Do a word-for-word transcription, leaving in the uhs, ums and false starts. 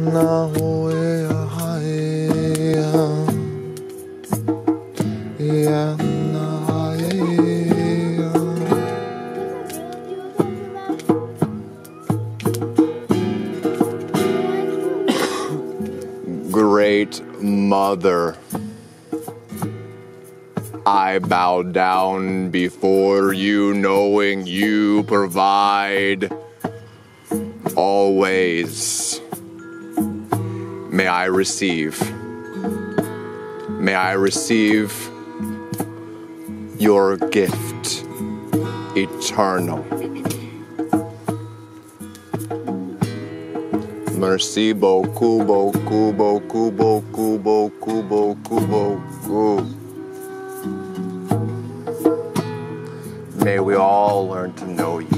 Great Mother, I bow down before you, knowing you provide always. May I receive, may I receive your gift, eternal. Merci beaucoup, beaucoup, beaucoup, beaucoup, beaucoup, beaucoup, beaucoup. May we all learn to know you.